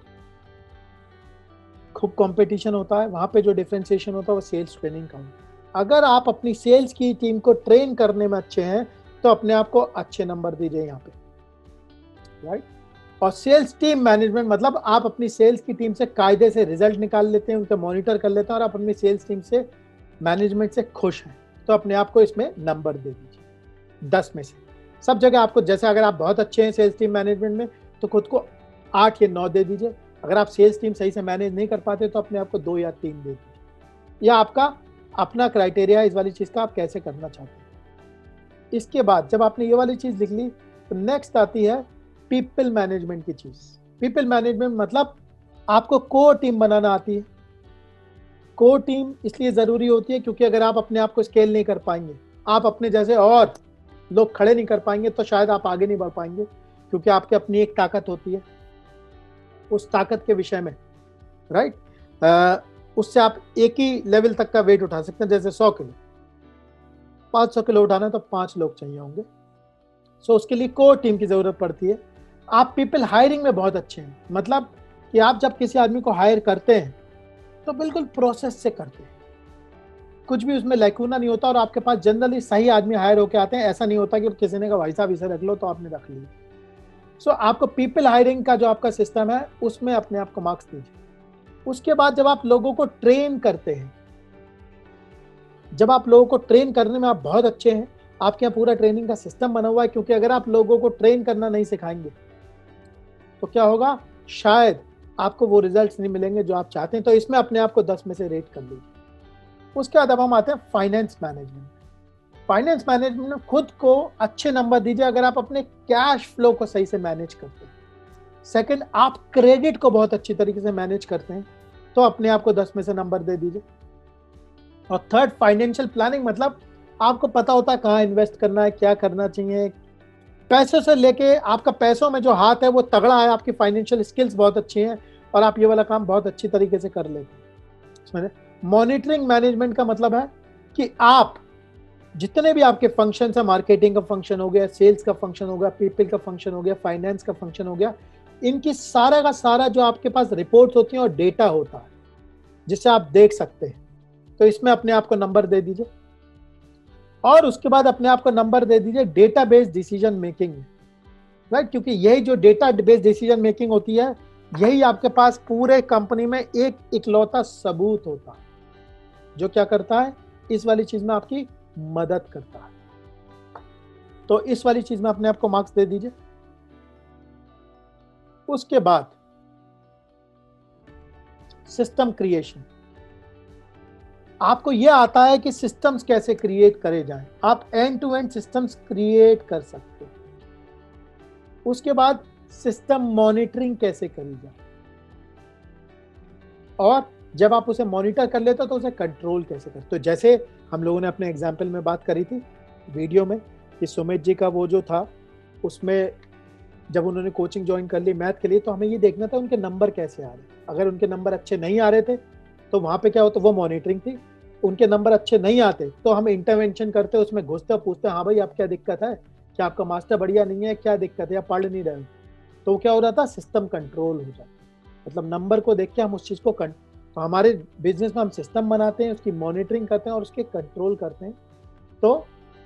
खूब कंपटीशन होता है, वहाँ पे जो डिफरेंशिएशन होता है वो सेल्स ट्रेनिंग का होता है। अगर आप अपनी सेल्स की टीम को ट्रेन करने में अच्छे हैं तो अपने आप को अच्छे नंबर दीजिए यहाँ पे, राइट। और सेल्स टीम मैनेजमेंट मतलब आप अपनी सेल्स की टीम से कायदे से रिजल्ट निकाल लेते हैं, उनके मॉनिटर कर लेते हैं और आप अपनी सेल्स टीम से मैनेजमेंट से खुश हैं, तो अपने आप को इसमें नंबर दे दीजिए 10 में से। सब जगह आपको, जैसे अगर आप बहुत अच्छे हैं सेल्स टीम मैनेजमेंट में तो खुद को 8 या 9 दे दीजिए। अगर आप सेल्स टीम सही से मैनेज नहीं कर पाते तो अपने आप को 2 या 3 दे दीजिए। या आपका अपना क्राइटेरिया इस वाली चीज़ का आप कैसे करना चाहते हैं। इसके बाद जब आपने ये वाली चीज़ लिख ली तो नेक्स्ट आती है पीपल मैनेजमेंट की चीज़। पीपल मैनेजमेंट मतलब आपको कोर टीम बनाना आती है। कोर टीम इसलिए ज़रूरी होती है क्योंकि अगर आप अपने आप को स्केल नहीं कर पाएंगे, आप अपने जैसे और लोग खड़े नहीं कर पाएंगे तो शायद आप आगे नहीं बढ़ पाएंगे, क्योंकि आपकी अपनी एक ताकत होती है, उस ताकत के विषय में, राइट। उससे आप एक ही लेवल तक का वेट उठा सकते हैं। जैसे 100 किलो, 500 किलो उठाना है तो 5 लोग चाहिए होंगे। सो उसके लिए कोर टीम की ज़रूरत पड़ती है। आप पीपल हायरिंग में बहुत अच्छे हैं, मतलब कि आप जब किसी आदमी को हायर करते हैं तो बिल्कुल प्रोसेस से करते हैं, कुछ भी उसमें लैकूना नहीं होता और आपके पास जनरली सही आदमी हायर होकर आते हैं। ऐसा नहीं होता कि किसी ने कहा भाई साहब इसे रख लो तो आपने रख लिया। सो आपको पीपल हायरिंग का जो आपका सिस्टम है उसमें अपने आप को मार्क्स दीजिए। उसके बाद जब आप लोगों को ट्रेन करते हैं, जब आप लोगों को ट्रेन करने में आप बहुत अच्छे हैं, आपके यहाँ पूरा ट्रेनिंग का सिस्टम बना हुआ है, क्योंकि अगर आप लोगों को ट्रेन करना नहीं सिखाएंगे तो क्या होगा, शायद आपको वो रिजल्ट्स नहीं मिलेंगे जो आप चाहते हैं। तो इसमें अपने आप को 10 में से रेट कर लीजिए। उसके बाद अब हम आते हैं फाइनेंस मैनेजमेंट। फाइनेंस मैनेजमेंट में खुद को अच्छे नंबर दीजिए अगर आप अपने कैश फ्लो को सही से मैनेज करते हैं। सेकंड, आप क्रेडिट को बहुत अच्छी तरीके से मैनेज करते हैं तो अपने आप को 10 में से नंबर दे दीजिए। और थर्ड, फाइनेंशियल प्लानिंग, मतलब आपको पता होता है कहाँ इन्वेस्ट करना है, क्या करना चाहिए, पैसों से लेके आपका पैसों में जो हाथ है वो तगड़ा है, आपकी फाइनेंशियल स्किल्स बहुत अच्छी हैं और आप ये वाला काम बहुत अच्छी तरीके से कर लेते हैं। मॉनिटरिंग मैनेजमेंट का मतलब है कि आप जितने भी आपके फंक्शन है, मार्केटिंग का फंक्शन हो गया, सेल्स का फंक्शन हो गया, पीपल का फंक्शन हो गया, फाइनेंस का फंक्शन हो गया, इनकी सारा का सारा जो आपके पास रिपोर्ट्स होती हैं और डेटा होता है जिससे आप देख सकते हैं, तो इसमें अपने आप को नंबर दे दीजिए। और उसके बाद अपने आप को नंबर दे दीजिए data based decision making, right, क्योंकि यही जो डेटा बेस्ड डिसीजन मेकिंग होती है, यही आपके पास पूरे कंपनी में एक इकलौता सबूत होता है जो क्या करता है, इस वाली चीज में आपकी मदद करता है। तो इस वाली चीज में अपने आप को मार्क्स दे दीजिए। उसके बाद सिस्टम क्रिएशन, आपको यह आता है कि सिस्टम्स कैसे क्रिएट करे जाएं, आप end to end systems create कर सकते हैं। उसके बाद सिस्टम मॉनिटरिंग कैसे करी जाए, और जब आप उसे मॉनिटर कर लेते हो तो उसे कंट्रोल कैसे करते हो। तो जैसे हम लोगों ने अपने एग्जाम्पल में बात करी थी वीडियो में कि सुमित जी का वो जो था, उसमें जब उन्होंने कोचिंग ज्वाइन कर ली मैथ के लिए, तो हमें ये देखना था उनके नंबर कैसे आ रहे। अगर उनके नंबर अच्छे नहीं आ रहे थे तो वहाँ पे क्या होता, वो मॉनिटरिंग थी। उनके नंबर अच्छे नहीं आते तो हम इंटरवेंशन करते, उसमें घुसते पूछते, हाँ भाई आप क्या दिक्कत है, क्या आपका मास्टर बढ़िया नहीं है, क्या दिक्कत है, या पढ़ नहीं रहे हो। तो क्या हो रहा था, सिस्टम कंट्रोल हो जाता, मतलब नंबर को देख के हम उस चीज़ को तो हमारे बिजनेस में हम सिस्टम बनाते हैं, उसकी मॉनिटरिंग करते हैं और उसके कंट्रोल करते हैं। तो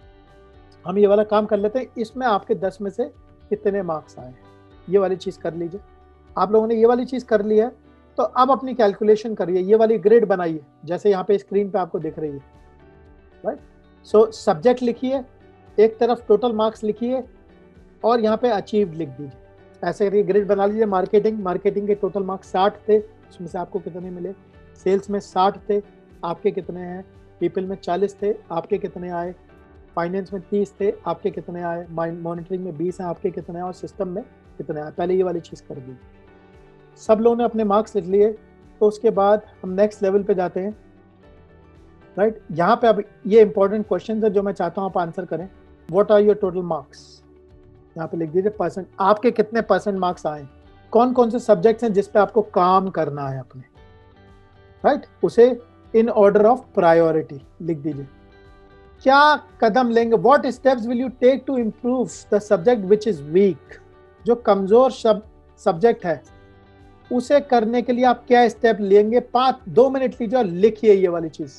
हम ये वाला काम कर लेते हैं। इसमें आपके 10 में से कितने मार्क्स आए, ये वाली चीज़ कर लीजिए। आप लोगों ने ये वाली चीज़ कर ली है तो अब अपनी कैलकुलेशन करिए, ये वाली ग्रेड बनाइए जैसे यहाँ पे स्क्रीन पे आपको दिख रही है, राइट। सो सब्जेक्ट लिखिए, एक तरफ टोटल मार्क्स लिखिए और यहाँ पे अचीव्ड लिख दीजिए। ऐसे करके ग्रेड बना लीजिए। मार्केटिंग के टोटल मार्क्स 60 थे, उसमें से आपको कितने मिले, सेल्स में 60 थे, आपके कितने हैं, पीपल में 40 थे, आपके कितने आए, फाइनेंस में 30 थे, आपके कितने आए, मॉनिटरिंग में 20 हैं, आपके कितने आए, और सिस्टम में कितने आए। पहले ये वाली चीज़ कर दी। सब लोगों ने अपने मार्क्स लिख लिए, तो उसके बाद हम नेक्स्ट लेवल पे जाते हैं, राइट। यहाँ पे अब ये इंपॉर्टेंट क्वेश्चन है जो मैं चाहता हूँ आप आंसर करें। What are your total marks, यहाँ पे लिख दीजिए परसेंट, आपके कितने परसेंट मार्क्स आए, कौन कौन से सब्जेक्ट्स हैं जिस पे आपको काम करना है अपने, राइट। उसे इन ऑर्डर ऑफ प्रायोरिटी लिख दीजिए। क्या कदम लेंगे, what steps will you take to improve the subject which is weak, जो कमजोर सब्जेक्ट है उसे करने के लिए आप क्या स्टेप लेंगे। 2 मिनट लीजिए और लिखिए ये वाली चीज,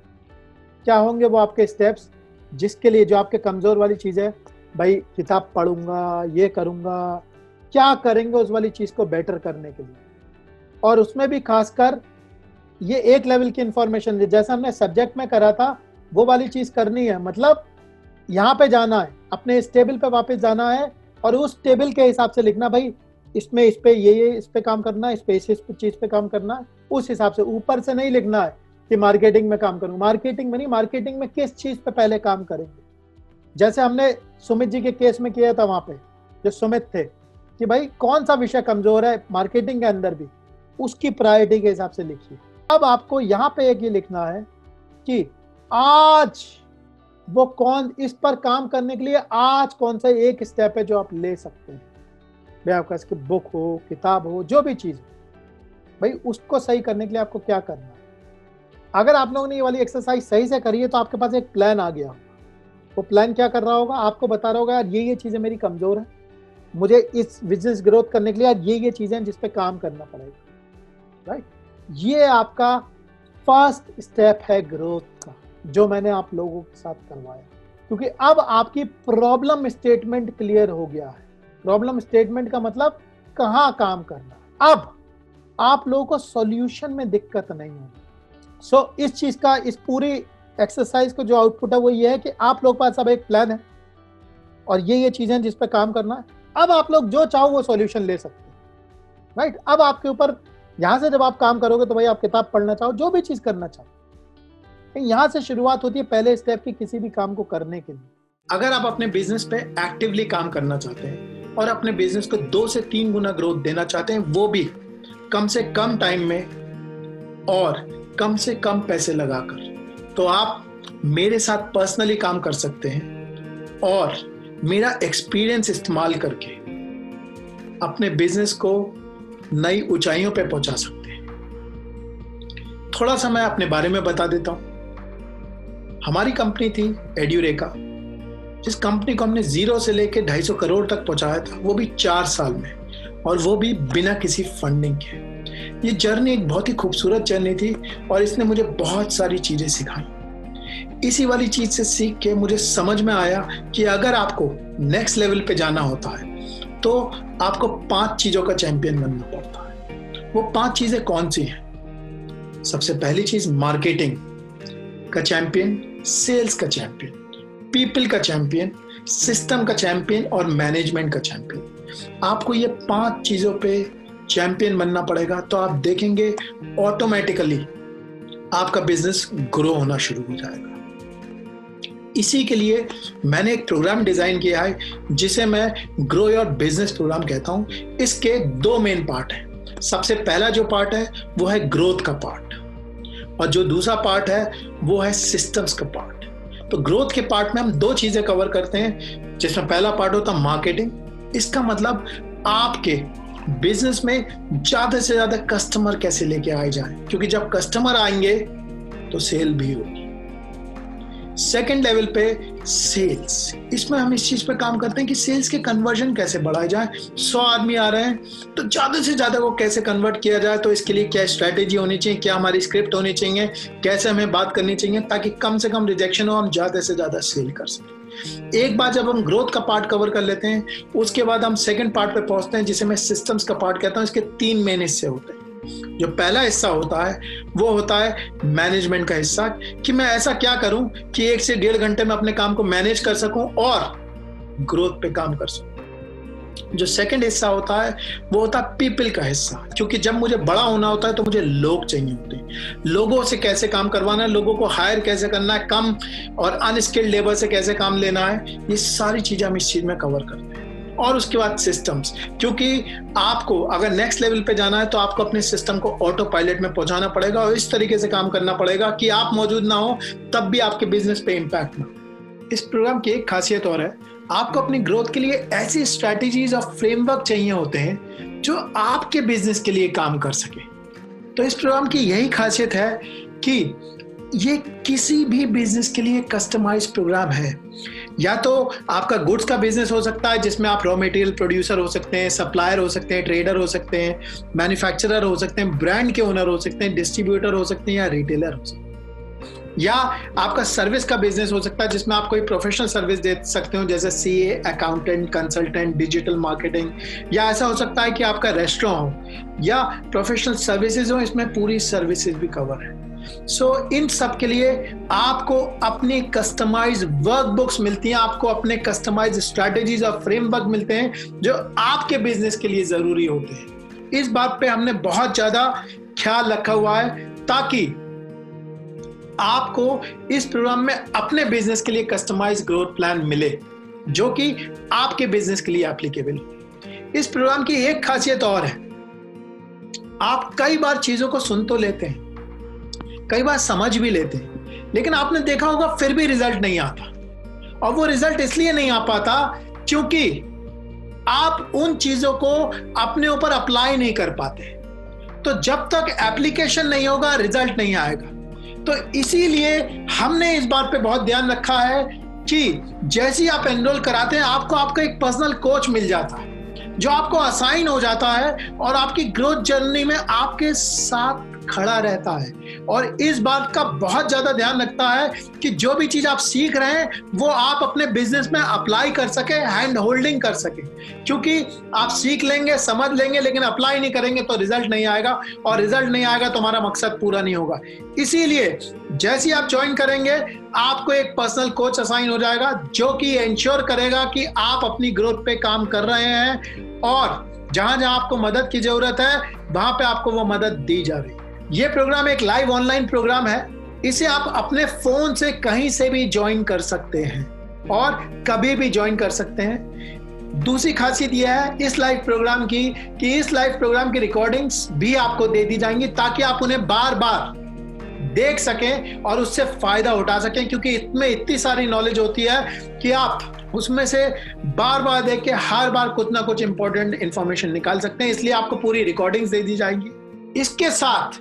क्या होंगे वो आपके स्टेप्स, जिसके लिए जो आपके कमजोर वाली चीज है, भाई किताब पढ़ूंगा, ये करूंगा, क्या करेंगे उस वाली चीज को बेटर करने के लिए। और उसमें भी खासकर ये एक लेवल की इंफॉर्मेशन, जैसा हमने सब्जेक्ट में करा था वो वाली चीज करनी है। मतलब यहाँ पे जाना है, अपने इस टेबल पे वापस जाना है और उस टेबल के हिसाब से लिखना, भाई इसमें इस पे ये इस पे काम करना है, इस पे इस चीज पे काम करना है, उस हिसाब से। ऊपर से नहीं लिखना है कि मार्केटिंग में काम करूंगा, मार्केटिंग में नहीं, मार्केटिंग में किस चीज पे पहले काम करेंगे। जैसे हमने सुमित जी के केस में किया था, वहां पे जो सुमित थे कि भाई कौन सा विषय कमजोर है मार्केटिंग के अंदर भी, उसकी प्रायोरिटी के हिसाब से लिखिए। अब आपको यहाँ पे एक ये लिखना है कि आज वो कौन, इस पर काम करने के लिए आज कौन सा एक स्टेप है जो आप ले सकते हैं। भाई आपका इसकी बुक हो, किताब हो, जो भी चीज, भाई उसको सही करने के लिए आपको क्या करना है। अगर आप लोगों ने ये वाली एक्सरसाइज सही से करी है तो आपके पास एक प्लान आ गया। वो प्लान क्या कर रहा होगा, आपको बता रहा होगा यार ये चीजें मेरी कमजोर है, मुझे इस बिजनेस ग्रोथ करने के लिए यार ये चीजें जिस पे काम करना पड़ेगा, राइट। ये आपका फर्स्ट स्टेप है ग्रोथ का, जो मैंने आप लोगों के साथ करवाया, क्योंकि अब आपकी प्रॉब्लम स्टेटमेंट क्लियर हो गया है। प्रॉब्लम स्टेटमेंट का मतलब कहाँ काम करना। अब आप लोगों को सॉल्यूशन में दिक्कत नहीं होगी। सो इस चीज का, इस पूरी एक्सरसाइज को जो आउटपुट है वो ये है कि आप लोग पास अब एक प्लान है और ये चीजें जिस पे काम करना है। अब आप लोग जो चाहो वो सॉल्यूशन ले सकते हैं, राइट। अब आपके ऊपर यहाँ से जब आप काम करोगे तो भाई आप किताब पढ़ना चाहो, जो भी चीज करना चाहो, यहाँ से शुरुआत होती है पहले स्टेप की किसी भी काम को करने के लिए। अगर आप अपने बिजनेस पे एक्टिवली काम करना चाहते हैं और अपने बिजनेस को 2 से 3 गुना ग्रोथ देना चाहते हैं, वो भी कम से कम टाइम में और कम से कम पैसे लगाकर, तो आप मेरे साथ पर्सनली काम कर सकते हैं और मेरा एक्सपीरियंस इस्तेमाल करके अपने बिजनेस को नई ऊंचाइयों पे पहुंचा सकते हैं। थोड़ा सा मैं अपने बारे में बता देता हूं। हमारी कंपनी थी एड्यूरेका, जिस कंपनी को हमने 0 से लेके 250 करोड़ तक पहुंचाया था, वो भी 4 साल में, और वो भी बिना किसी फंडिंग के। ये जर्नी एक बहुत ही खूबसूरत जर्नी थी और इसने मुझे बहुत सारी चीजें सिखाई। इसी वाली चीज से सीख के मुझे समझ में आया कि अगर आपको नेक्स्ट लेवल पे जाना होता है तो आपको 5 चीजों का चैंपियन बनना पड़ता है। वो 5 चीजें कौन सी हैं? सबसे पहली चीज मार्केटिंग का चैंपियन, सेल्स का चैंपियन, पीपल का चैंपियन, सिस्टम का चैंपियन और मैनेजमेंट का चैंपियन। आपको ये 5 चीजों पे चैंपियन बनना पड़ेगा, तो आप देखेंगे ऑटोमेटिकली आपका बिजनेस ग्रो होना शुरू हो जाएगा। इसी के लिए मैंने एक प्रोग्राम डिजाइन किया है जिसे मैं ग्रो योर बिजनेस प्रोग्राम कहता हूं। इसके 2 मेन पार्ट हैं। सबसे पहला जो पार्ट है वो है ग्रोथ का पार्ट, और जो दूसरा पार्ट है वो है सिस्टम्स का पार्ट। तो ग्रोथ के पार्ट में हम 2 चीजें कवर करते हैं, जिसमें पहला पार्ट होता है मार्केटिंग। इसका मतलब आपके बिजनेस में ज्यादा से ज्यादा कस्टमर कैसे लेके आए जाएं, क्योंकि जब कस्टमर आएंगे तो सेल भी होगी। सेकेंड लेवल पे सेल्स, इसमें हम इस चीज पे काम करते हैं कि सेल्स के कन्वर्जन कैसे बढ़ाए जाए। 100 आदमी आ रहे हैं तो ज्यादा से ज्यादा को कैसे कन्वर्ट किया जाए, तो इसके लिए क्या स्ट्रैटेजी होनी चाहिए, क्या हमारी स्क्रिप्ट होनी चाहिए, कैसे हमें बात करनी चाहिए ताकि कम से कम रिजेक्शन हो, हम ज्यादा से ज्यादा सेल कर सकें। एक बार जब हम ग्रोथ का पार्ट कवर कर लेते हैं, उसके बाद हम सेकंड पार्ट पे पहुंचते हैं जिसे मैं सिस्टम्स का पार्ट कहता हूं। इसके 3 मेन हिस्से होते हैं। जो पहला हिस्सा होता है वो होता है मैनेजमेंट का हिस्सा, कि मैं ऐसा क्या करूं कि 1 से 1.5 घंटे में अपने काम को मैनेज कर सकूं और ग्रोथ पे काम कर सकूं। जो सेकंड हिस्सा होता है वो होता है पीपल का हिस्सा, क्योंकि जब मुझे बड़ा होना होता है तो मुझे लोग चाहिए होते हैं। लोगों से कैसे काम करवाना है, लोगों को हायर कैसे करना है, कम और अनस्किल्ड लेबर से कैसे काम लेना है, ये सारी चीजें हम इस चीज में कवर करते हैं। और उसके बाद सिस्टम्स, क्योंकि आपको अगर नेक्स्ट लेवल पे जाना है तो आपको अपने सिस्टम को ऑटो पायलट में पहुंचाना पड़ेगा और इस तरीके से काम करना पड़ेगा कि आप मौजूद ना हो तब भी आपके बिजनेस पे इम्पैक्ट ना। इस प्रोग्राम की एक खासियत और है, आपको अपनी ग्रोथ के लिए ऐसी स्ट्रैटेजीज और फ्रेमवर्क चाहिए होते हैं जो आपके बिजनेस के लिए काम कर सके। तो इस प्रोग्राम की यही खासियत है कि ये किसी भी बिजनेस के लिए कस्टमाइज्ड प्रोग्राम है। या तो आपका गुड्स का बिजनेस हो सकता है जिसमें आप रॉ मटेरियल प्रोड्यूसर हो सकते हैं, सप्लायर हो सकते हैं, ट्रेडर हो सकते हैं, मैन्युफैक्चरर हो सकते हैं, ब्रांड के ओनर हो सकते हैं, डिस्ट्रीब्यूटर हो सकते हैं या रिटेलर हो सकते हैं। या आपका सर्विस का बिजनेस हो सकता है जिसमें आप कोई प्रोफेशनल सर्विस दे सकते हो, जैसे CA, accountant, consultant, digital marketing. या ऐसा हो सकता है कि आपका रेस्टोरेंट हो या प्रोफेशनल सर्विसेज हो, इसमें पूरी सर्विसेज भी कवर है। इन सब के लिए आपको अपनी कस्टमाइज वर्कबुक्स मिलती हैं, आपको अपने कस्टमाइज स्ट्रैटेजीज और फ्रेमवर्क मिलते हैं जो आपके बिजनेस के लिए जरूरी होते हैं। इस बात पे हमने बहुत ज्यादा ख्याल रखा हुआ है ताकि आपको इस प्रोग्राम में अपने बिजनेस के लिए कस्टमाइज ग्रोथ प्लान मिले जो कि आपके बिजनेस के लिए एप्लीकेबल हो। इस प्रोग्राम की एक खासियत और है, आप कई बार चीजों को सुन तो लेते हैं, कई बार समझ भी लेते हैं, लेकिन आपने देखा होगा फिर भी रिजल्ट नहीं आता। और वो रिजल्ट इसलिए नहीं आ पाता क्योंकि आप उन चीजों को अपने ऊपर अप्लाई नहीं कर पाते। तो जब तक एप्लीकेशन नहीं होगा रिजल्ट नहीं आएगा। तो इसीलिए हमने इस बात पे बहुत ध्यान रखा है कि जैसे ही आप एनरोल कराते हैं आपको आपका एक पर्सनल कोच मिल जाता है जो आपको असाइन हो जाता है और आपकी ग्रोथ जर्नी में आपके साथ खड़ा रहता है और इस बात का बहुत ज्यादा ध्यान रखता है कि जो भी चीज आप सीख रहे हैं वो आप अपने बिजनेस में अप्लाई कर सके, हैंड होल्डिंग कर सके। क्योंकि आप सीख लेंगे, समझ लेंगे, लेकिन अप्लाई नहीं करेंगे तो रिजल्ट नहीं आएगा, और रिजल्ट नहीं आएगा तो हमारा मकसद पूरा नहीं होगा। इसीलिए जैसे ही आप ज्वाइन करेंगे आपको एक पर्सनल कोच असाइन हो जाएगा जो कि इंश्योर करेगा कि आप अपनी ग्रोथ पे काम कर रहे हैं और जहां जहां आपको मदद की जरूरत है वहां पे आपको वो मदद दी जा रही है। ये प्रोग्राम एक लाइव ऑनलाइन प्रोग्राम है। इसे आप अपने फोन से कहीं से भी ज्वाइन कर सकते हैं और कभी भी ज्वाइन कर सकते हैं। दूसरी खासियत यह है इस लाइव प्रोग्राम की कि इस लाइव प्रोग्राम की रिकॉर्डिंग्स भी आपको दे दी जाएंगी ताकि आप उन्हें बार बार देख सकें और उससे फायदा उठा सकें, क्योंकि इसमें इतनी सारी नॉलेज होती है कि आप उसमें से बार बार देख के हर बार कुछ ना कुछ इंपॉर्टेंट इंफॉर्मेशन निकाल सकते हैं। इसलिए आपको पूरी रिकॉर्डिंग्स दे दी जाएंगी। इसके साथ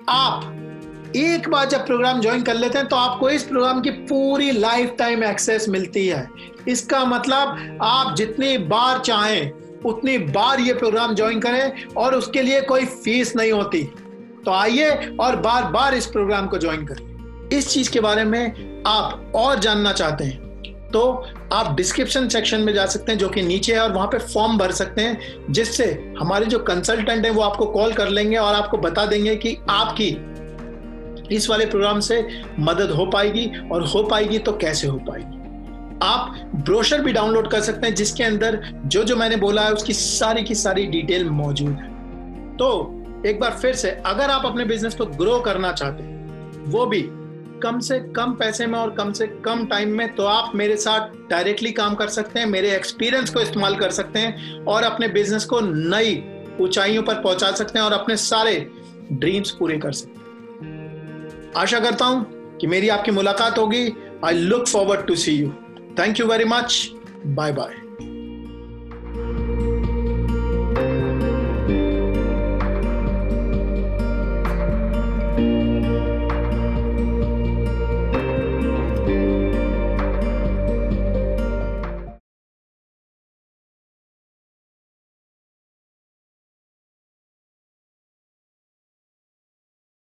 आप एक बार जब प्रोग्राम ज्वाइन कर लेते हैं तो आपको इस प्रोग्राम की पूरी लाइफ टाइम एक्सेस मिलती है। इसका मतलब आप जितनी बार चाहें उतनी बार ये प्रोग्राम ज्वाइन करें और उसके लिए कोई फीस नहीं होती। तो आइए और बार बार इस प्रोग्राम को ज्वाइन करें। इस चीज के बारे में आप और जानना चाहते हैं तो आप डिस्क्रिप्शन सेक्शन में जा सकते हैं जो कि नीचे है, और वहां पे फॉर्म भर सकते हैं जिससे हमारे जो कंसल्टेंट है वो आपको कॉल कर लेंगे और आपको बता देंगे कि आपकी इस वाले प्रोग्राम से मदद हो पाएगी, और हो पाएगी तो कैसे हो पाएगी। आप ब्रोशर भी डाउनलोड कर सकते हैं जिसके अंदर जो जो मैंने बोला है उसकी सारी की सारी डिटेल मौजूद है। तो एक बार फिर से, अगर आप अपने बिजनेस को ग्रो करना चाहते हैं वो भी कम से कम पैसे में और कम से कम टाइम में, तो आप मेरे साथ डायरेक्टली काम कर सकते हैं, मेरे एक्सपीरियंस को इस्तेमाल कर सकते हैं और अपने बिजनेस को नई ऊंचाइयों पर पहुंचा सकते हैं और अपने सारे ड्रीम्स पूरे कर सकते हैं। आशा करता हूं कि मेरी आपकी मुलाकात होगी। I look forward to see you. Thank you very much. Bye bye.